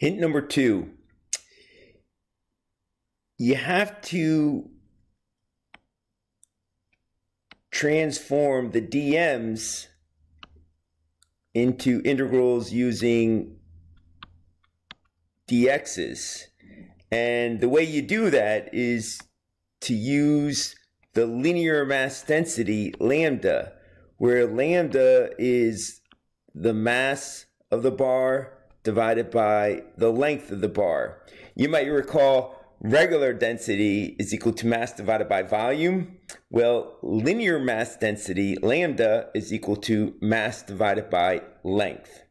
Hint number 2, you have to transform the dm's into integrals using dx's. And the way you do that is to use the linear mass density lambda, where lambda is the mass of the bar divided by the length of the bar. You might recall regular density is equal to mass divided by volume. Well, linear mass density, lambda, is equal to mass divided by length.